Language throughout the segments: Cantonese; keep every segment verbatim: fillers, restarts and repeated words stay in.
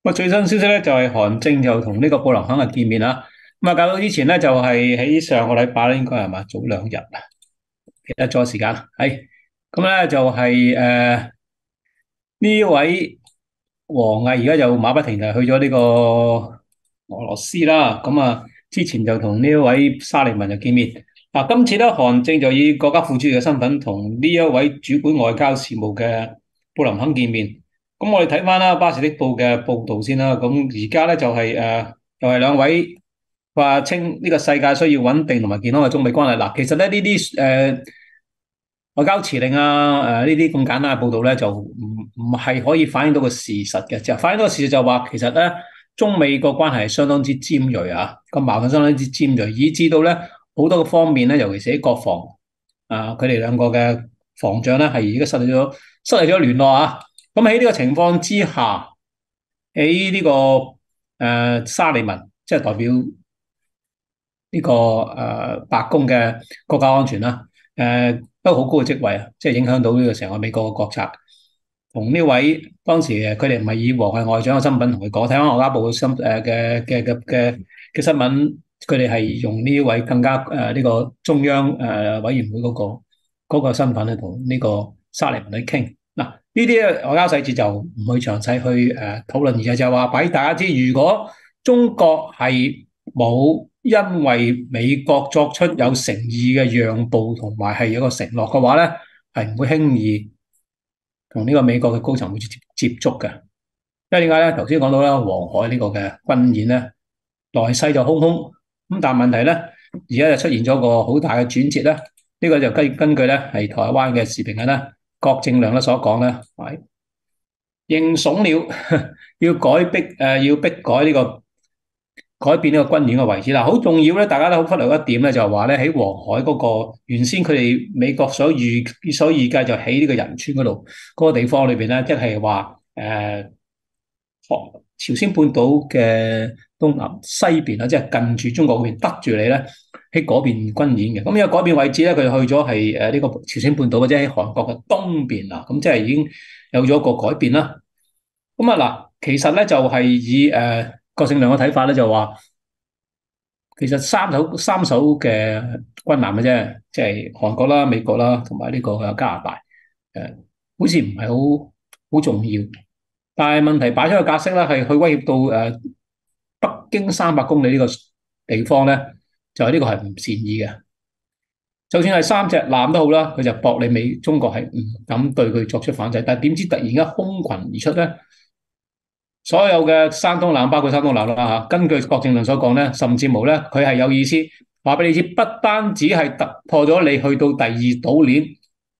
咁最新消息咧就係韓正就同呢個布林肯啊見面啦。咁啊，較早之前咧就係喺上個禮拜咧，應該係嘛早兩日啊，記得咗時間啦。係咁咧就係誒呢位王毅而家就馬不停蹄去咗呢個俄羅斯啦。咁啊，之前就同呢一位沙利文就見面。嗱，今次咧韓正就以國家副主席嘅身份同呢一位主管外交事務嘅布林肯見面。咁我哋睇翻啦，《巴士的報》嘅報導先啦。咁而家咧就係、是、誒、呃，又係兩位話稱呢個世界需要穩定同埋健康嘅中美關係。嗱，其實咧呢啲誒外交辭令啊，誒呢啲咁簡單嘅報導咧，就唔唔係可以反映到個事實嘅。就反映到個事實就話，其實咧中美個關係係相當之尖鋭啊，個矛盾相當之尖鋭，以至到咧好多個方面咧，尤其是喺國防啊，佢哋兩個嘅防長咧係而家失去咗失去咗聯絡啊。咁喺呢個情況之下，喺呢、這個誒、呃、沙利文，即係代表呢、這個誒、呃、白宮嘅國家安全啦，誒、呃、都好高嘅職位啊，即係影響到呢個成個美國嘅國策。同呢位當時誒佢哋唔係以王毅外長嘅身份同佢講，睇翻外交部嘅新誒嘅嘅嘅嘅嘅新聞，佢哋係用呢位更加誒呢、呃這個中央誒、呃、委員會嗰、那個嗰、那個身份去同呢個沙利文去傾。嗱，呢啲外交細節就唔去詳細去誒討論，而係就話俾大家知，如果中國係冇因為美國作出有誠意嘅讓步同埋係有個承諾嘅話咧，係唔會輕易同呢個美國嘅高層會接接觸嘅。因為點解咧？頭先講到啦，黃海呢個嘅軍演咧，來勢就洶洶，咁但係問題咧，而家就出現咗個好大嘅轉折咧。呢、這個就根根據咧係台灣嘅時評人咧郭正亮咧所講咧，係認慫了要改逼誒、呃，要逼改呢、這個改變呢個軍演嘅位置啦。好重要咧，大家都好忽略一點咧，就係話咧喺黃海嗰個原先佢哋美國所預所預計就喺呢個仁川嗰度嗰個地方裏邊咧，即係話誒朝鮮半島嘅東南西邊啦，即係近住中國嗰邊，得住你咧喺嗰邊軍演嘅。咁有改變位置咧，佢去咗係誒呢個朝鮮半島或者喺韓國嘅東邊啦。咁即係已經有咗個改變啦。咁啊嗱，其實咧就係以誒郭正亮嘅睇法咧，就話其實三艘三艘嘅軍艦嘅啫，即係韓國啦、美國啦，同埋呢個加拿大，誒好似唔係好好重要。但係問題擺出個格式咧，係去威脅到誒北京三百公里呢個地方咧，就係呢個係唔善意嘅。就算係三隻艦都好啦，佢就搏你美中國係唔敢對佢作出反制。但係點知突然間空群而出咧，所有嘅山東艦包括山東艦啦嚇，根據郭正亮所講咧，甚至無咧，佢係有意思話俾你知，不單止係突破咗你去到第二島鏈，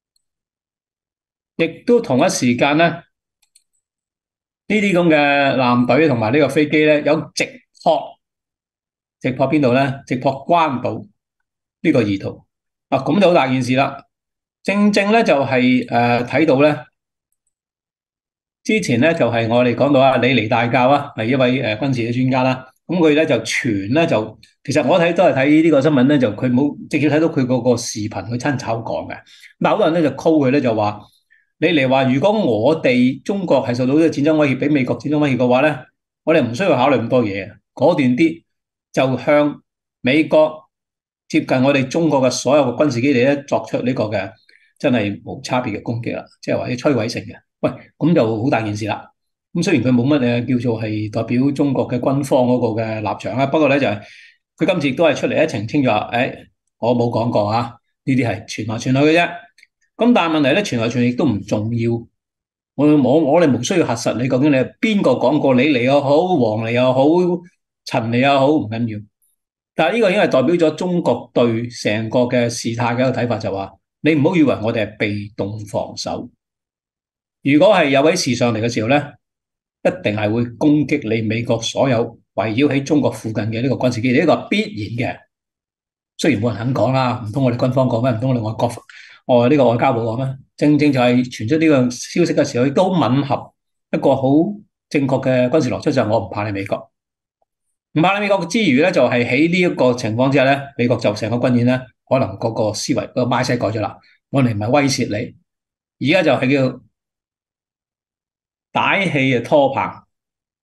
亦都同一時間咧。呢啲咁嘅艦隊同埋呢個飛機咧，有直撲，直撲邊度咧？直撲關島呢個意圖啊，咁就好大件事啦。正正咧就係誒睇到咧，之前咧就係、是、我哋講到啊，李尼大校啊，係一位誒、呃、軍事嘅專家啦。咁佢咧就傳咧就，其實我睇都係睇呢個新聞咧，就佢冇直接睇到佢嗰個視頻，佢親口講嘅。但好多人咧就 call 佢咧就話。你嚟話，如果我哋中國係受到呢個戰爭威脅，俾美國戰爭威脅嘅話咧，我哋唔需要考慮咁多嘢，果斷啲就向美國接近我哋中國嘅所有嘅軍事基地咧，作出呢個嘅真係無差別嘅攻擊啦，即係話啲摧毀性嘅。喂，咁就好大件事啦。咁雖然佢冇乜誒叫做係代表中國嘅軍方嗰個嘅立場啦，不過咧就係、是、佢今次亦都係出嚟一澄清咗話，誒、哎，我冇講過啊，呢啲係傳來傳去嘅啫。咁但係問題咧，傳來傳去亦都唔重要。我我我哋無需要核實你究竟你係邊個講過，李嚟又好，黃嚟又好，陳嚟又好，唔緊要。但係呢個已經係代表咗中國對成個嘅事態嘅一個睇法，就話你唔好以為我哋係被動防守。如果係有位事上嚟嘅時候咧，一定係會攻擊你美國所有圍繞喺中國附近嘅呢個軍事基地，呢個係必然嘅。雖然冇人肯講啦，唔通我哋軍方講咩？唔通我哋外國？我呢個外交部講咩？正正就係傳出呢個消息嘅時候，亦都吻合一個好正確嘅軍事邏輯，就係我唔怕你美國，唔怕你美國之餘咧，就係喺呢一個情況之下咧，美國就成個軍演咧，可能嗰個思維、個 mindset 改咗啦。我哋唔係威脅你，而家就係叫打氣啊拖棚，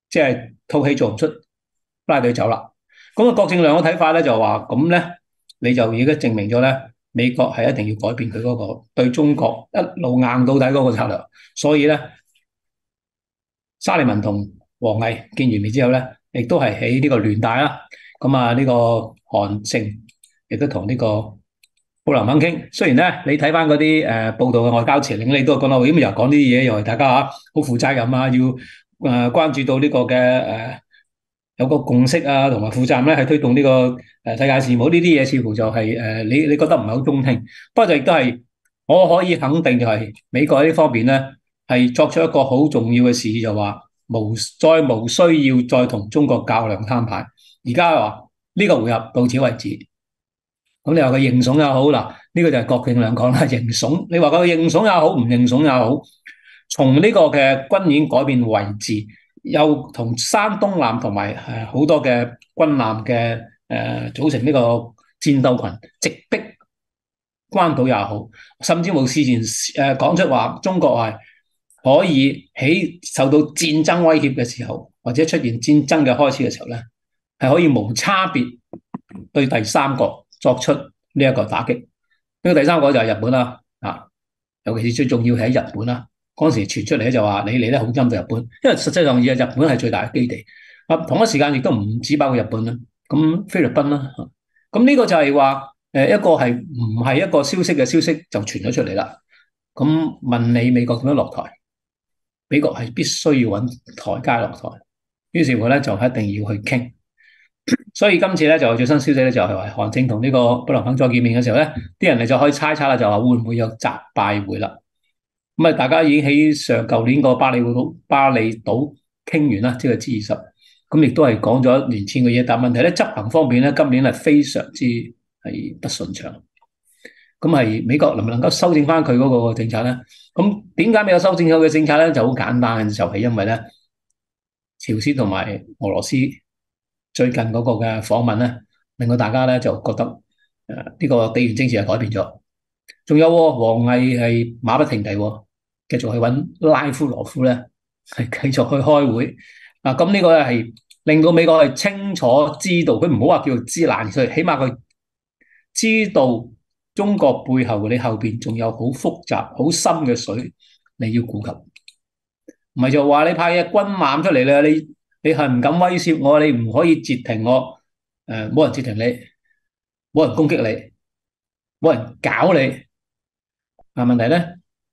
即係套戲做唔出，拉佢走啦。咁啊，郭正亮嘅睇法咧就話咁咧，你就已經證明咗咧，美國係一定要改變佢嗰個對中國一路硬到底嗰個策略。所以咧，沙利文同王毅見完面之後咧，亦都係喺呢個聯大啦。咁啊，呢個韓正亦都同呢個布林肯傾。雖然咧，你睇翻嗰啲誒報道嘅外交辭令，你都係講到，咁又講呢啲嘢，又係大家嚇好負責任啊，要誒、呃、關注到呢個嘅誒、呃、有個共識啊，同埋負責任咧，係推動呢個誒世界事務呢啲嘢，似乎就係、是、誒、呃、你你覺得唔係好中聽。不過就亦都係我可以肯定，就係美國喺呢方面咧，係作出一個好重要嘅事，就話無再無需要再同中國較量攤牌。而家話呢個回合到此為止。咁你話佢認慫也好，嗱，呢個就係郭正亮講啦，認慫。你話佢認慫也好，唔認慫也好，從呢個嘅軍演改變位置，又同山東艦同埋誒好多嘅軍艦嘅誒組成呢個戰鬥群，直逼關島也好，甚至乎事前誒講出話中國係可以喺受到戰爭威脅嘅時候，或者出現戰爭嘅開始嘅時候咧，係可以無差別對第三國作出呢一個打擊。呢個第三國就係日本啦，啊，尤其是最重要係喺日本啦。嗰時傳出嚟咧就話你嚟咧好針對日本，因為實際上而家日本係最大嘅基地。啊，同一時間亦都唔止包括日本啦，咁菲律賓啦，咁呢個就係話誒一個係唔係一個消息嘅消息就傳咗出嚟啦。咁問你美國點樣落台？美國係必須要揾台階落台，於是乎咧就一定要去傾。所以今次咧就最新消息咧就係話韓正同呢個布林肯再見面嘅時候咧，啲人哋就可以猜測啦，就話會唔會有習拜會啦？咁啊，大家已經喺上舊年個巴厘島巴厘島傾完啦，即係 G 二十，咁亦都係講咗一年前嘅嘢。但問題咧執行方面咧，今年係非常之係不順暢。咁係美國能唔能夠修正翻佢嗰個政策咧？咁點解未有修正佢嘅政策咧？就好簡單，就係因為咧朝鮮同埋俄羅斯最近嗰個嘅訪問咧，令到大家咧就覺得誒呢個地緣政治係改變咗。仲有王毅係馬不停蹄，繼續去揾拉夫羅夫咧，係繼續去開會。嗱，咁呢個咧係令到美國係清楚知道，佢唔好話叫做知難，所以起碼佢知道中國背後你後邊仲有好複雜、好深嘅水你要顧及，唔係就話你派嘅軍艦出嚟咧，你你係唔敢威脅我，你唔可以截停我，誒冇人截停你，冇人攻擊你，冇人搞你。但問題咧，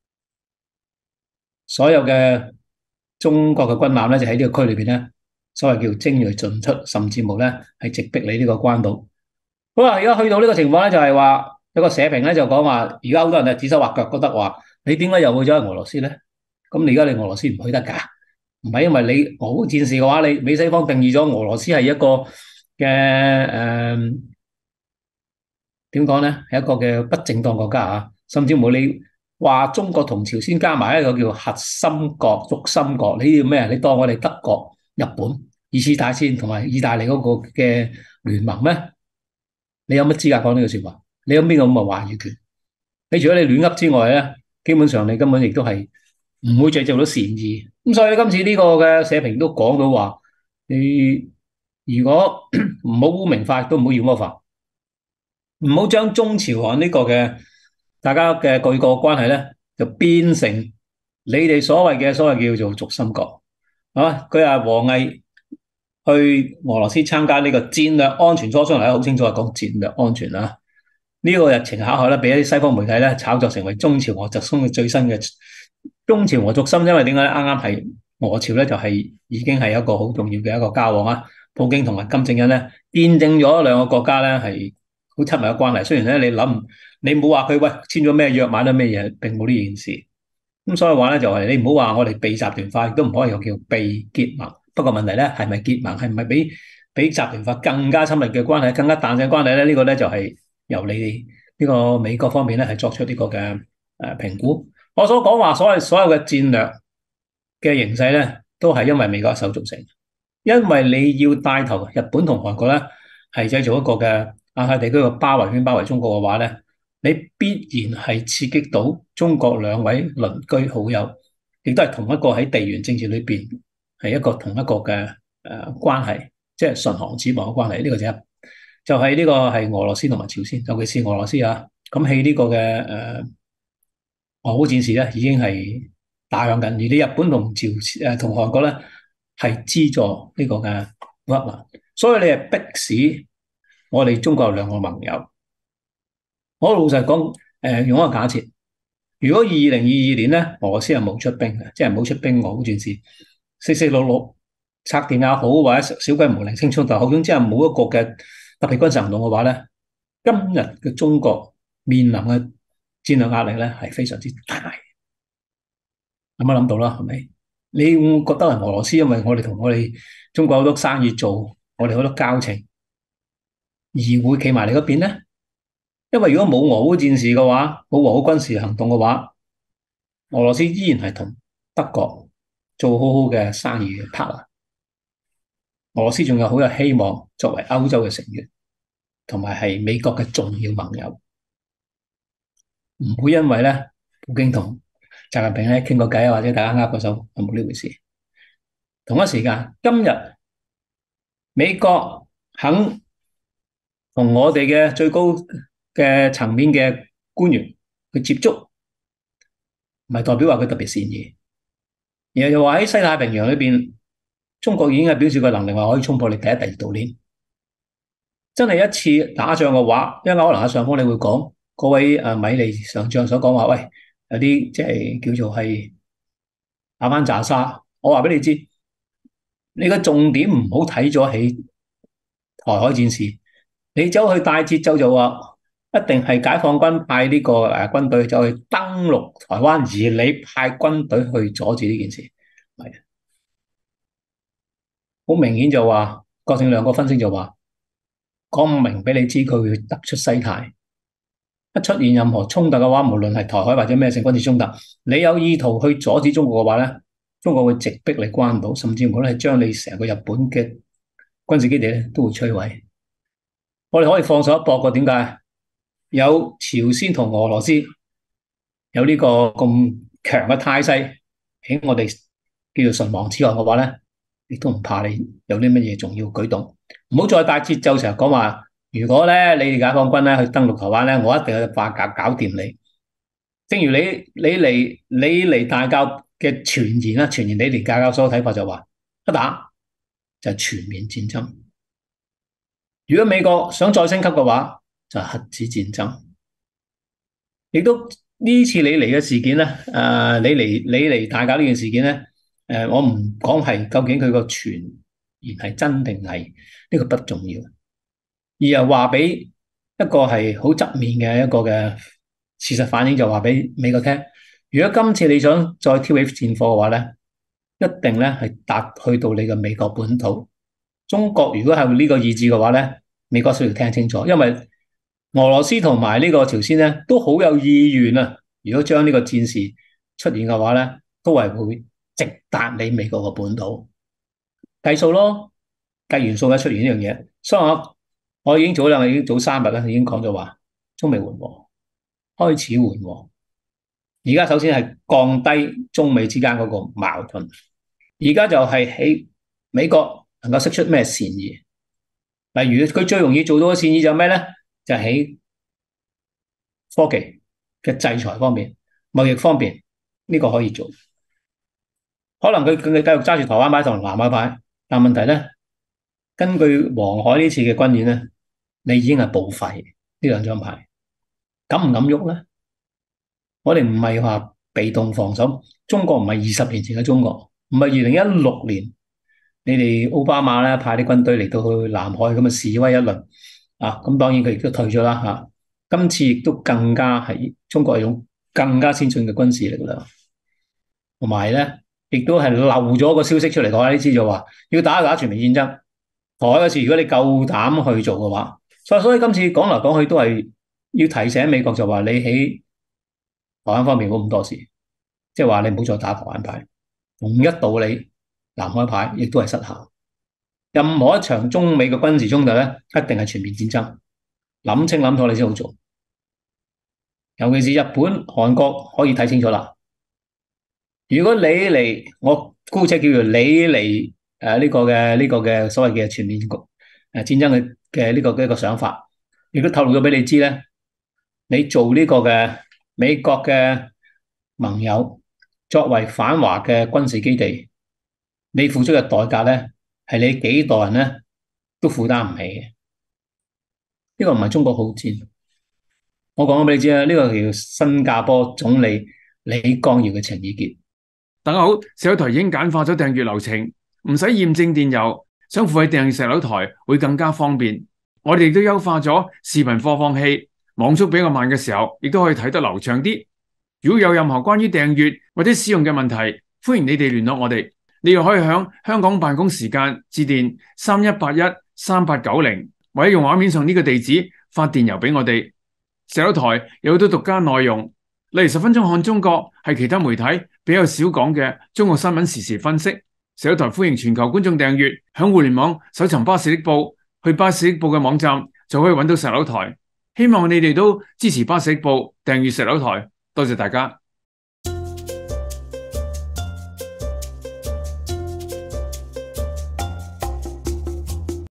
所有嘅中國嘅軍艦咧就喺呢個區裏邊咧，所謂叫精銳盡出，甚至乎咧係直逼你呢個關島。好啦，而家去到呢個情況咧，就係話有個社評咧就講話，而家好多人就指手畫腳，覺得話你點解又去咗俄羅斯咧？咁你而家你俄羅斯唔去得㗎？唔係因為你俄烏戰事嘅話，你美西方定義咗俄羅斯係一個嘅誒點講咧，係、呃、一個嘅不正當國家啊，甚至乎你話中國同朝鮮加埋一個叫核心國、軸心國，你要咩？你當我哋德國、日本、二次大戰同埋意大利嗰個嘅聯盟咩？你有乜資格講呢句說話？你有邊個咁嘅話語權？你除咗你亂噏之外咧，基本上你根本亦都係唔會製造到善意。咁所以今次呢個嘅社評都講到話，你如果唔好污名化，都唔好妖魔化，唔好將中朝韓呢個嘅大家嘅個個關係咧，就變成你哋所謂嘅所謂叫做軸心國。啊，佢話王毅去俄羅斯參加呢個戰略安全磋商嚟，好清楚係講戰略安全啦。呢、這個日程巧合咧，俾一啲西方媒體咧炒作成為中朝俄軸心嘅最新嘅中朝俄軸心，因為點解咧？啱啱係俄朝咧就係、是、已經係一個好重要嘅一個交往啊。普京同埋金正恩咧，見證咗兩個國家咧係好親密嘅關係。雖然咧你諗，你唔好話佢喂簽咗咩約，買咗咩嘢，並冇呢件事。咁所以話咧就係、是、你唔好話我哋被集團化，亦都唔可以又叫被結盟。不過問題咧係咪結盟，係唔係比比集團化更加親密嘅關係，更加彈性關係咧？呢、這個咧就係、是。由你哋呢個美國方面咧，係作出呢個嘅誒評估。我所講話所謂所有嘅戰略嘅形勢咧，都係因為美國一手造成。因為你要帶頭日本同韓國咧，係製造一個嘅亞太地區嘅包圍圈，包圍中國嘅話咧，你必然係刺激到中國兩位鄰居好友，亦都係同一個喺地緣政治裏邊係一個同一個嘅誒、呃、關係，即係唇亡齒亡嘅關係。呢、這個就係就係呢個係俄羅斯同埋朝鮮，尤其是俄羅斯啊。咁喺呢個嘅誒、呃、俄烏戰事咧，已經係打響緊。而你日本同朝誒同韓國咧係資助呢個嘅烏克蘭，所以你係迫使我哋中國有兩個盟友。我老實講，誒、呃、用一個假設，如果二零二二年咧，俄羅斯係冇出兵嘅，即係冇出兵俄烏戰事，四四六六拆電也好，或者小規模零星衝突好，總之係冇一個嘅特別軍事行動嘅話咧，今日嘅中國面臨嘅戰略壓力咧係非常之大。有冇諗到啦？係咪？你會覺得係俄羅斯，因為我哋同我哋中國好多生意做，我哋好多交情，而會企埋你嗰邊咧？因為如果冇俄烏戰事嘅話，冇俄烏軍事行動嘅話，俄羅斯依然係同德國做好好嘅生意嘅 partner。俄羅斯仲有好有希望作為歐洲嘅成員，同埋係美國嘅重要盟友，唔會因為咧普京同習近平咧傾個偈，或者大家握個手，係冇呢回事。同一時間，今日美國肯同我哋嘅最高嘅層面嘅官員去接觸，唔係代表話佢特別善意，然後又話喺西太平洋裏邊，中國已經係表示個能力話可以衝破你第一、第二島鏈。真係一次打仗嘅話，一陣間可能阿上方你會講，各位誒米利上將所講話，喂，有啲即係叫做係打翻渣沙。我話俾你知，你個重點唔好睇咗喺台海戰事，你走去帶節奏就話一定係解放軍派呢個誒軍隊走去登陸台灣，而你派軍隊去阻止呢件事，係好明顯就話郭正亮個分析就話講明俾你知佢會突出西太，一出現任何衝突嘅話，無論係台海或者咩性軍事衝突，你有意圖去阻止中國嘅話咧，中國會直逼你關島，甚至乎咧係將你成個日本嘅軍事基地咧都會摧毀。我哋可以放手一搏嘅，點解？有朝鮮同俄羅斯有呢個咁強嘅態勢喺我哋叫做唇亡齒寒嘅話咧，亦都唔怕你有啲乜嘢重要舉動。唔好再帶節奏成日講話，如果咧你哋解放軍咧去登陸台灣咧，我一定去化搞搞掂你。正如你你嚟你嚟大教嘅傳言啦，傳言你嚟大教所嘅睇法就話，一打就係全面戰爭。如果美國想再升級嘅話，就係核子戰爭。亦都呢次你嚟嘅事件咧，誒、呃，你嚟你嚟大搞呢件事件咧，誒、呃，我唔講係究竟佢個傳言係真定係呢個不重要，而係話俾一個係好側面嘅一個嘅事實反映，就話俾美國聽，如果今次你想再挑起戰火嘅話咧，一定咧係達去到你嘅美國本土。中國如果係呢個意志嘅話咧，美國需要聽清楚，因為俄羅斯同埋呢個朝鮮咧都好有意願啊！如果將呢個戰事出現嘅話咧，都係會直達你美國嘅本土。計數咯，計元素咧出現呢樣嘢，所以我我已經早兩日已經早三日咧已經講咗話，中美緩和開始緩和。而家首先係降低中美之間嗰個矛盾，而家就係喺美國能夠釋出咩善意，例如佢最容易做到嘅善意就係咩咧？就喺科技嘅制裁方面、貿易方面，呢個可以做。可能佢佢繼續揸住台灣牌同南海牌，但問題咧，根據黃海呢次嘅軍演咧，你已經係報廢呢兩張牌，敢唔敢喐咧？我哋唔係話被動防守，中國唔係二十年前嘅中國，唔係二零一六年你哋奧巴馬咧派啲軍隊嚟到去南海咁啊示威一輪。啊，咁當然佢亦都退咗啦嚇。今次亦都更加係中國係用更加先進嘅軍事力量，同埋咧亦都係漏咗個消息出嚟講，呢次就話要打打全面戰爭。台海嘅事，如果你夠膽去做嘅話，所以所以今次講嚟講去都係要提醒美國就話你喺台灣方面冇咁多事，即係話你唔好再打台灣牌，同一道理，南海牌亦都係失效。任何一場中美嘅軍事衝突咧，一定係全面戰爭，諗清諗楚你先好做。尤其是日本、韓國可以睇清楚啦。 如果你嚟，我姑且叫做你嚟誒呢個嘅呢個嘅所謂嘅全面局誒戰爭嘅嘅呢個嘅一個想法，亦都透露咗俾你知咧，你做呢個嘅美國嘅盟友，作為反華嘅軍事基地，你付出嘅代價咧，係你幾代人咧都負擔唔起嘅。呢個唔係中國好戰，我講咗俾你知啦，呢個叫新加坡總理李光耀嘅情意結。 大家好，石榴台已經簡化咗訂閱流程，唔使驗證電郵，想付費訂閱石榴台會更加方便。我哋亦都優化咗視頻播放器，網速比較慢嘅時候，亦都可以睇得流暢啲。如果有任何關於訂閱或者使用嘅問題，歡迎你哋聯絡我哋。你又可以響香港辦公時間致電三一八一三八九零，或者用畫面上呢個地址發電郵俾我哋。石榴台有好多獨家內容，例如十分鐘看中國係其他媒體比較少講嘅中國新聞時事分析。石榴台歡迎全球觀眾訂閱，響互聯網搜尋巴士的報，去巴士的報嘅網站就可以揾到石榴台。希望你哋都支持巴士的報，訂閱石榴台，多謝大家。